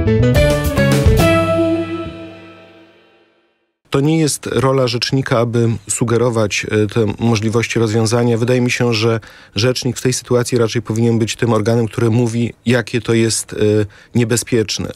To nie jest rola rzecznika, aby sugerować te możliwości rozwiązania. Wydaje mi się, że rzecznik w tej sytuacji raczej powinien być tym organem, który mówi, jakie to jest niebezpieczne.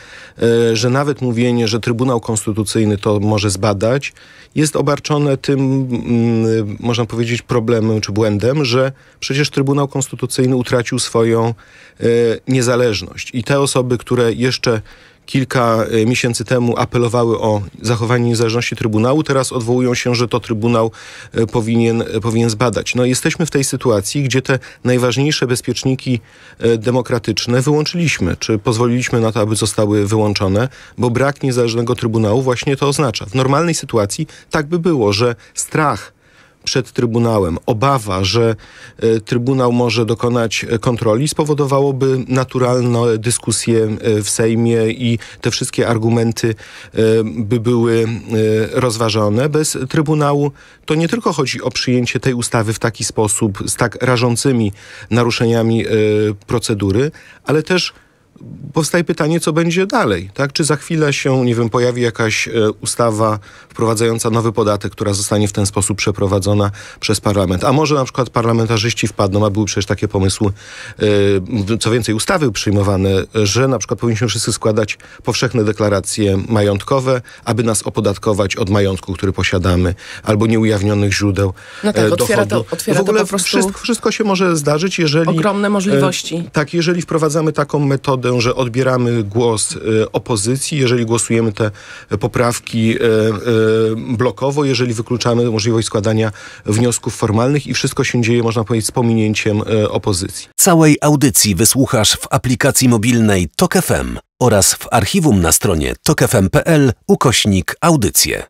Że nawet mówienie, że Trybunał Konstytucyjny to może zbadać, jest obarczone tym, można powiedzieć, problemem czy błędem, że przecież Trybunał Konstytucyjny utracił swoją niezależność. I te osoby, które jeszcze kilka miesięcy temu apelowały o zachowanie niezależności Trybunału, teraz odwołują się, że to Trybunał powinien zbadać. No, jesteśmy w tej sytuacji, gdzie te najważniejsze bezpieczniki demokratyczne wyłączyliśmy, czy pozwoliliśmy na to, aby zostały wyłączone, bo brak niezależnego Trybunału właśnie to oznacza. W normalnej sytuacji tak by było, że strach przed Trybunałem, obawa, że Trybunał może dokonać kontroli, spowodowałoby naturalne dyskusje w Sejmie i te wszystkie argumenty by były rozważone. Bez Trybunału to nie tylko chodzi o przyjęcie tej ustawy w taki sposób, z tak rażącymi naruszeniami procedury, ale też powstaje pytanie, co będzie dalej, tak? Czy za chwilę się, nie wiem, pojawi jakaś ustawa wprowadzająca nowy podatek, która zostanie w ten sposób przeprowadzona przez parlament. A może na przykład parlamentarzyści wpadną, a były przecież takie pomysły, co więcej, ustawy przyjmowane, że na przykład powinniśmy wszyscy składać powszechne deklaracje majątkowe, aby nas opodatkować od majątku, który posiadamy, albo nieujawnionych źródeł dochodu. Otwiera w ogóle to po prostu wszystko się może zdarzyć, jeżeli ogromne możliwości. Tak, jeżeli wprowadzamy taką metodę, że odbieramy głos opozycji, jeżeli głosujemy te poprawki blokowo, jeżeli wykluczamy możliwość składania wniosków formalnych i wszystko się dzieje, można powiedzieć, z pominięciem opozycji. Całej audycji wysłuchasz w aplikacji mobilnej TOK FM oraz w archiwum na stronie tokfm.pl/audycje.